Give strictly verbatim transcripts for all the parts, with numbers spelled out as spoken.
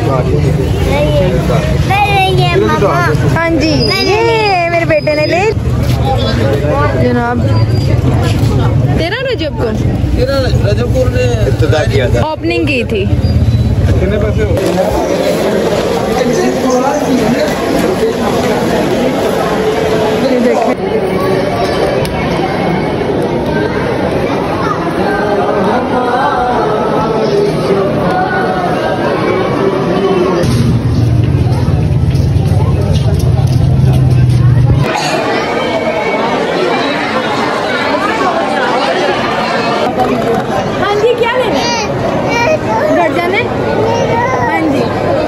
हाँ जी, ये मेरे बेटे ने ले जनाब तेरह रजब को रजब को ने इब्तिदा किया था, ओपनिंग की थी। कितने पैसे हो गए? हाँ जी, क्या लेना है? दर्जन है? हाँ जी।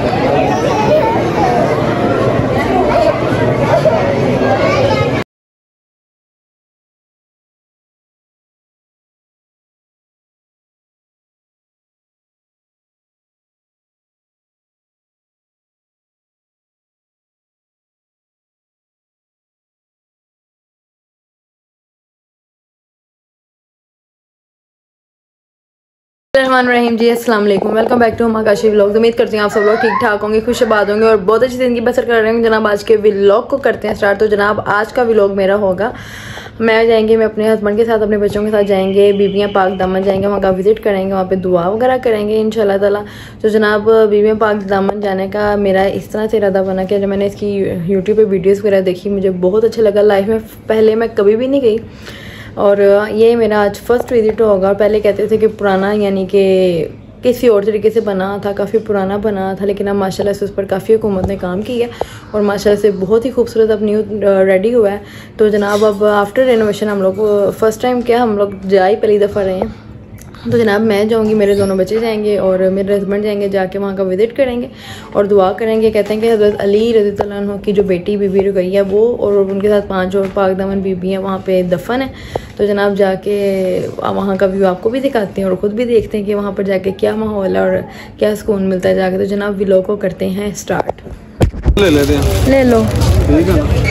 रहीम जी, अस्सलाम वालेकुम, वेलकम बैक टू हम आकाशी व्लॉग्स। उम्मीद करती हूँ आप सब लोग ठीक ठाक होंगे, खुश आबाद होंगे और बहुत अच्छी ज़िंदगी बसर कर रहे होंगे। जनाब आज के व्लॉग को करते हैं स्टार्ट। तो जनाब आज का व्लॉग मेरा होगा, मैं जाएंगे मैं अपने हस्बैंड के साथ अपने बच्चों के साथ जाएंगे बीबियाँ पाक दामन जाएंगे, वहाँ का विजिट करेंगे, वहाँ पे दुआ वगैरह करेंगे इंशाल्लाह ताला। तो जनाब बीबियाँ पाक दामन जाने का मेरा इस तरह से इरादा बना कि जब मैंने इसकी यूट्यूब पर वीडियोज़ वगैरह देखी मुझे बहुत अच्छा लगा। लाइफ में पहले मैं कभी भी नहीं गई और ये मेरा आज फर्स्ट विजिट होगा। पहले कहते थे कि पुराना यानी कि किसी और तरीके से बना था, काफ़ी पुराना बना था, लेकिन अब माशाल्लाह से उस पर काफ़ी हुकूमत ने काम किया है और माशाल्लाह से बहुत ही खूबसूरत अब न्यू रेडी हुआ है। तो जनाब अब आफ्टर रेनोवेशन हम लोग फर्स्ट टाइम क्या हम लोग जा ही पहली दफ़ा रहे हैं। तो जनाब मैं जाऊंगी, मेरे दोनों बच्चे जाएंगे और मेरे हस्बैंड जाएंगे, जाके वहाँ का विजिट करेंगे और दुआ करेंगे। कहते हैं कि हज़रत अली रज़ी अल्लाह अन्हु की जो बेटी बीबी रुकैया वो और उनके साथ पांच और पाक दामन बीबी हैं वहाँ पे दफन है। तो जनाब जाके वहाँ का व्यू आपको भी दिखाते हैं और ख़ुद भी देखते हैं कि वहाँ पर जाके क्या माहौल है और क्या सुकून मिलता है जाके। तो जनाब व्लॉग को करते हैं स्टार्ट। ले लेते हैं, ले लो ठीक है।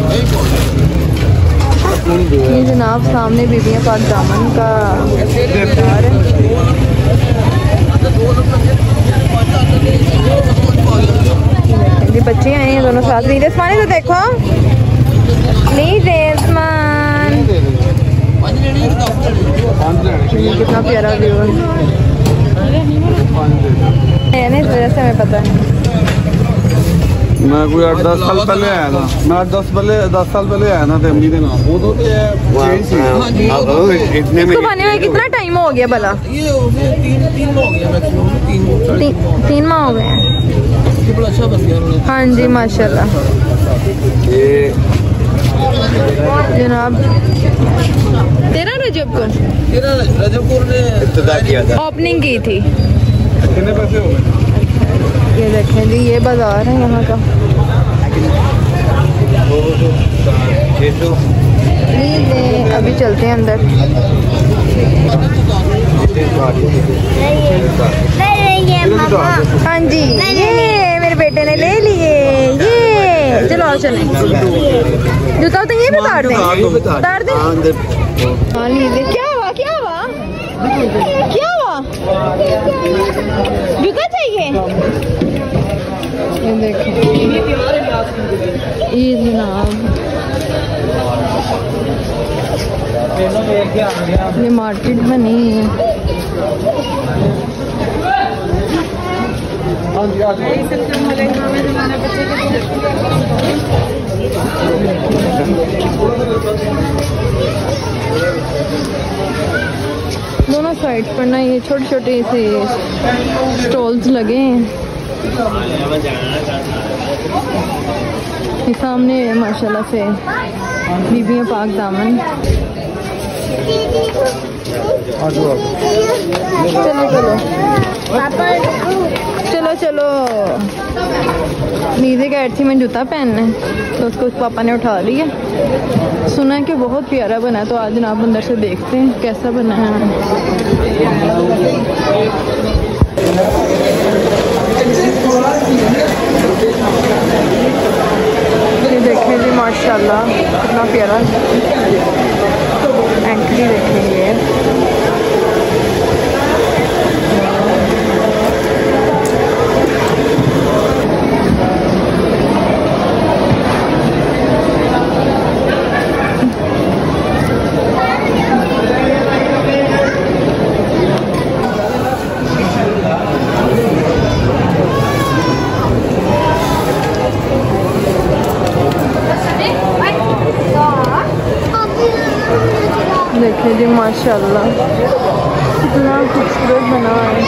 ये जनाब सामने बीबियाँ पाक दामन का बाजार है। ये बच्चे आए हैं दोनों साथ। लीजिए सामान तो देखो, लीजिए सामान। ये कितना प्यारा व्यू है ना, इस वजह से हमें पता है। मैं कोई आठ दस साल पहले आया था, मैं आठ दस पहले दस साल पहले आया था फैमिली के नाम। वो तो इसको बने हुए कितना टाइम हो गया भला? ये हो गया तीन तीन हो गया मैक्सिमम, तीन तीन तीन माह हो गए हैं। बड़ा अच्छा बन गया। हाँ जी माशाल्लाह। ये जनाब तेरह रजब को तेरह रजब को ने इब्तिदा किया था, ओपनिंग की थी। कितने पैसे हो गए? ये देखें जी, ये बाजार है यहाँ का। लीजिए अभी चलते हैं अंदर। हाँ जी, ये मेरे बेटे ने ले लिए। ये चलो आओ चलें। जूता तो ये भी उतार दें, उतार दें। हाँ लीजिए। क्या हुआ क्या हुआ क्या हुआ? जूता चाहिए? ये देखें ये जनाब, ये मार्केट बनी है। दोनों साइड पर ना ये छोटे छोटे से स्टॉल्स लगे हैं। ये सामने माशाल्लाह से बीबियाँ पाक दामन। चलो चलो चलो चलो। नीचे कह रही थी मैं जूता पहनना है तो उसको उस पापा ने उठा लिया। सुना है कि बहुत प्यारा बना है, तो आज जनाब अंदर से देखते हैं कैसा बना है। ये देखें जी माशाल्लाह कितना प्यारा एंट्री देखेंगे। माशाल्लाह कितना खूबसूरत बना है।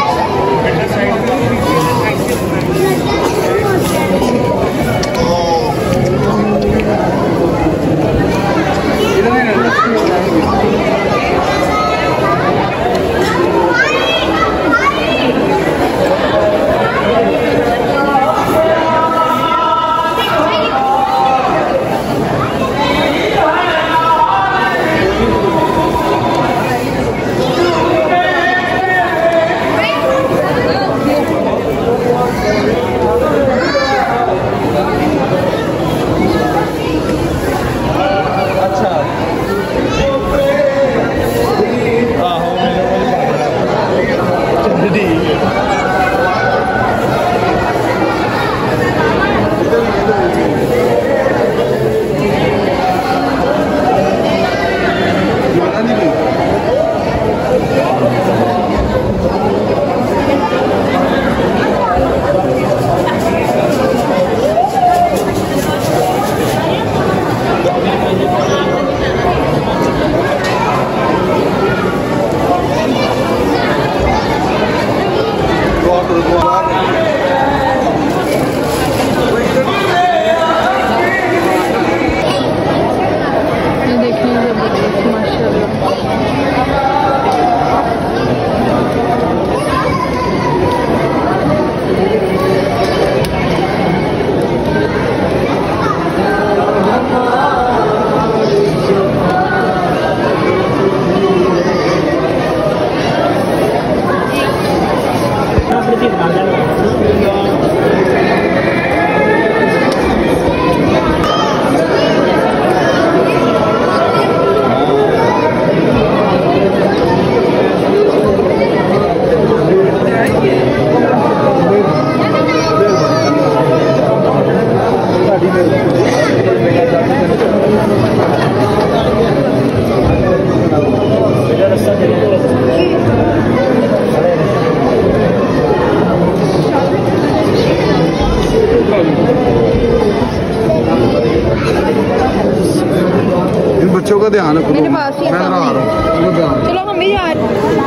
बच्चों का ध्यान रखो। मेरे पास ही मैं आ रहा हूँ। चलो हम भी जा रहे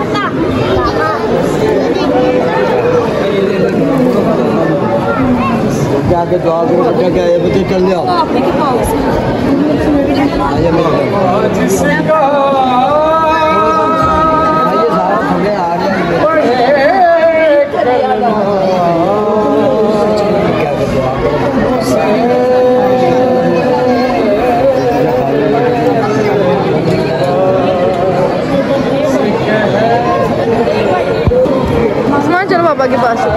जाके दुआ करो बच्चा क्या है बच्चे चल जाओ। चलो पापा के पास।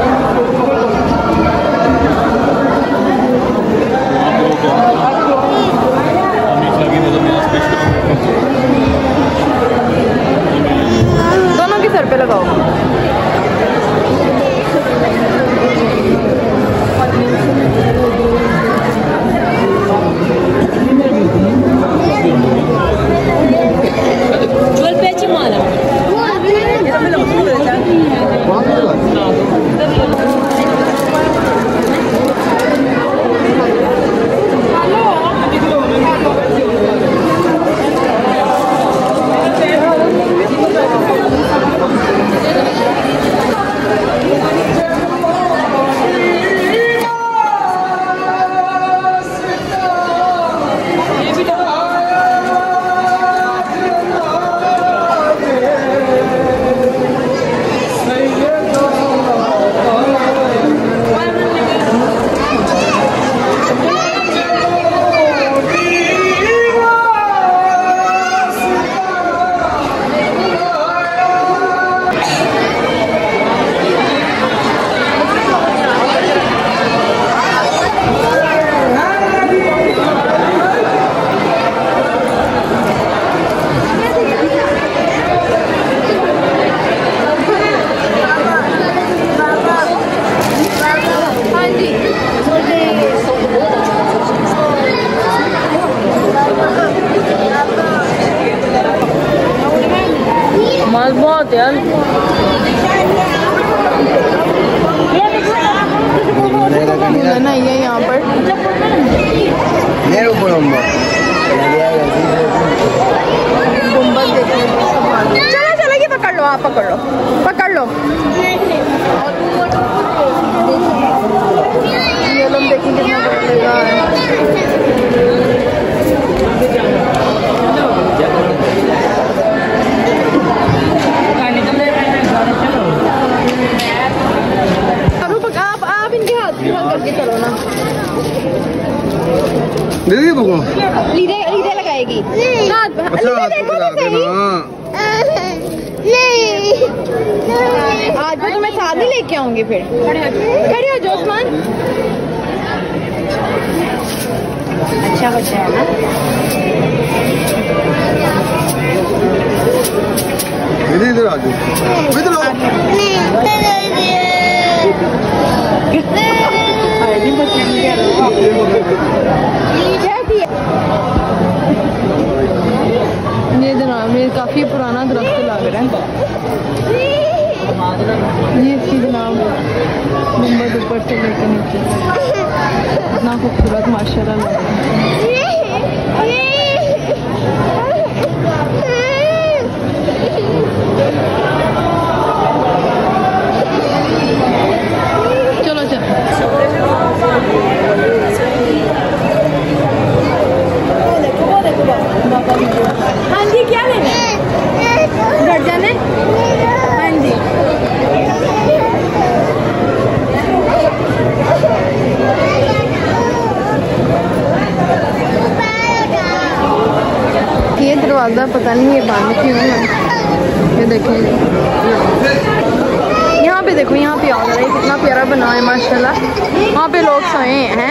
दोनों के सर पे लगाओ। माल बहुत यार। नहीं है यहाँ पर गुम्बद देखने आप पकड़ लो, पकड़ लो। ये लोग देखिए कितना बढ़ेगा। आप आप इनके हाथ की हाथ करके चलो ना। दीदी बको लीदे लीदे लगाएगी। अच्छा देखो ना। नहीं आज मैं तुम्हें साथ ही लेके आऊंगी। फिर खड़े हो जाओ उस्मान। अच्छा बच्चा है ना। दीदी इधर आ जाओ, इधर आओ। ये जनाब ये काफी पुराना दरख्त लग रहा है। ये इसकी जनाब गुंबद ऊपर से लेकर नीचे इतना खूबसूरत माशाल्लाह लग रहा है। चलो चलो हाँ जी क्या लेना है? घर जाने? हाँ जी ये दरवाज़ा पता नहीं ये बंद क्यों है। ये देखिए यहाँ पे देखो, यहाँ पे आ रहा है कितना प्यारा बना है माशाल्लाह। वहाँ पे लोग सोए हैं।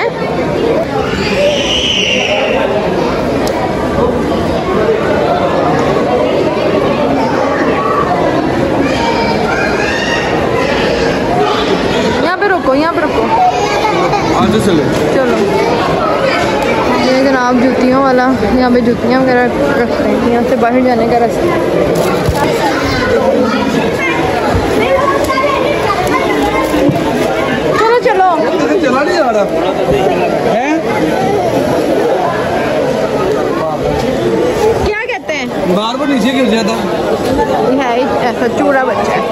यहाँ पे रुको, यहाँ पे रुको। आगे चले चलो ये जनाब जूतियों वाला, यहाँ पे जूतियाँ वगैरह रखते हैं। यहाँ से बाहर जाने का रास्ता। चलो चलो चला नहीं आ रहा है। क्या कहते हैं? बार बार नीचे गिर जाता है ऐसा चूड़ा बच्चा है।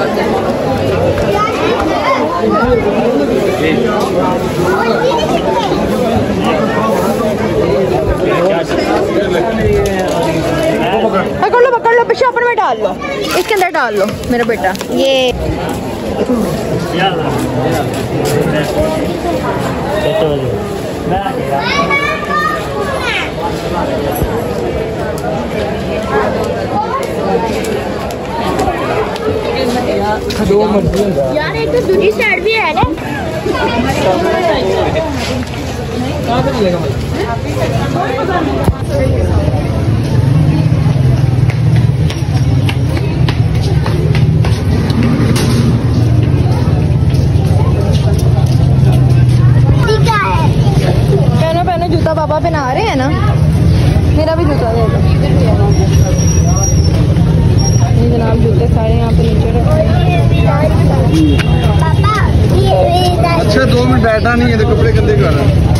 पकड़ लो पकड़ लो, पेशावर में डाल लो, इसके अंदर डाल लो मेरा बेटा। ये यार एक तो दूसरी साइड भी है ना। कहाँ से मिलेगा? पहनो पहनो जूता पापा पहना रहे हैं ना। मेरा भी जूता दे दो। ये जनाब जूते सारे यहाँ पे नीचे रखे। अच्छा दो मिनट बैठा नहीं है तो कपड़े गंदे कर रहा है।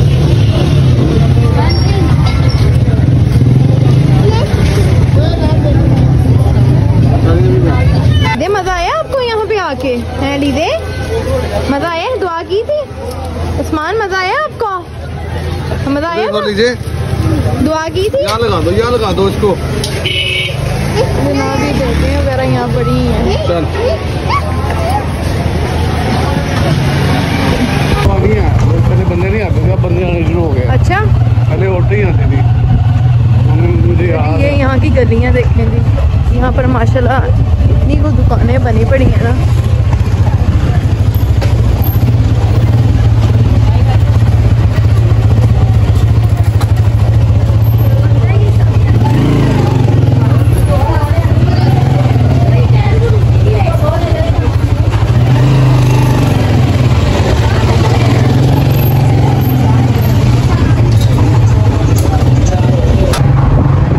दे मजा आया आपको यहाँ पे आके? है लीदे मजा आया? दुआ की थी उस्मान? मजा आया आपको? मजा आया? दुआ की थी? यहाँ लगा दो, यहाँ लगा दो इसको। जनाब ये बोतलें वगैरह यहाँ पड़ी हैं। चल पहले बंदे नहीं आते थे, बंदे आने शुरू हो गए। अच्छा पहले ऑटो ही आती थी। मुझे याद ये यहाँ की गलियाँ देखने थी। यहाँ पर माशाल्लाह इतनी कुछ दुकानें बनी पड़ी हैं ना।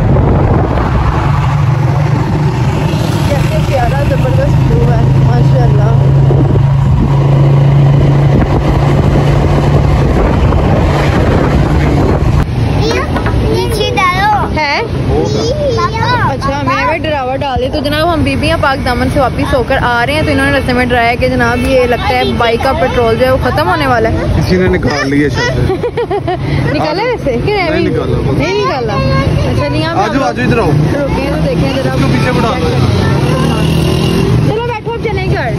जबरदस्त व्यू है माशाल्लाह। पाक दामन से वापस होकर आ रहे हैं तो इन्होंने रास्ते में डराया कि जनाब ये लगता है बाइक का पेट्रोल जो है वो खत्म होने वाला है। किसी ने निकाल लिया शायद। निकाला वैसे कि नहीं नहीं निकाला नहीं निकाला। अच्छा नहीं आप आजू आजू इधर आओ, रुके तो देखें जरा पीछे बढ़ा दो। चलो बैठो अब चलें घर।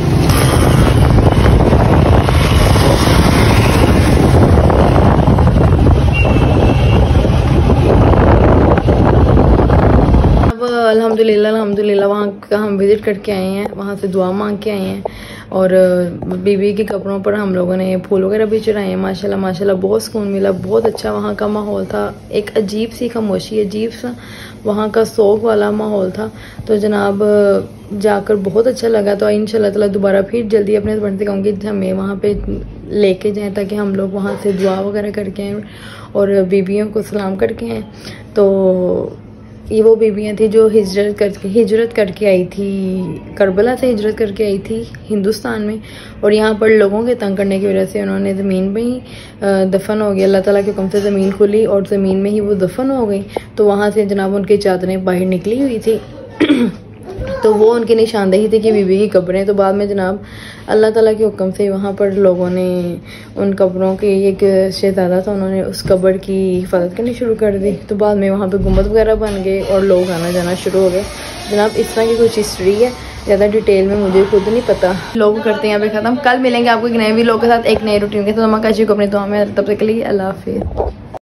अल्हम्दुलिल्लाह अल्हम्दुलिल्लाह वहाँ का हम विज़िट करके आए हैं, वहाँ से दुआ मांग के आए हैं और बीबी के कपड़ों पर हम लोगों ने फूल वगैरह भी चढ़ाए हैं। माशाल्लाह माशाल्लाह बहुत सुकून मिला, बहुत अच्छा वहाँ का माहौल था। एक अजीब सी खामोशी, अजीब सा वहाँ का शौक वाला माहौल था। तो जनाब जाकर बहुत अच्छा लगा। तो इंशाल्लाह ताला दोबारा फिर जल्दी अपने बढ़ते कहूँगी हमें वहाँ पे लेके जाएं ताकि हम लोग वहाँ से दुआ वगैरह करके आएँ और बीबियों को सलाम करके आएँ। तो ये वो बीबियाँ थी जो हिजरत करके हिजरत करके आई थी, करबला से हिजरत करके आई थी हिंदुस्तान में, और यहाँ पर लोगों के तंग करने की वजह से उन्होंने ज़मीन में ही दफन हो गई। अल्लाह ताला के हुक्म से ज़मीन खुली और ज़मीन में ही वो दफन हो गई। तो वहाँ से जनाब उनकी चादरें बाहर निकली हुई थी तो वो उनकी निशानदेही थी कि बीबी की कब्रें। तो बाद में जनाब अल्लाह ताला के हुक्म से वहाँ पर लोगों ने उन कब्रों की, एक शहज़ादा था उन्होंने उस कब्र की हिफाजत करनी शुरू कर दी। तो बाद में वहाँ पे गुंबद वगैरह बन गए और लोग आना जाना शुरू हो गए। जनाब इस तरह की कुछ हिस्ट्री है, ज़्यादा डिटेल में मुझे खुद नहीं पता। लोग करते हैं यहाँ पे ख़त्म। कल मिलेंगे आपको एक नए वीडियो के साथ, एक नए रूटीन के साथ। अम्मा काशी को अपने दुआ में, तब तक के लिए अल्लाह हाफिज़।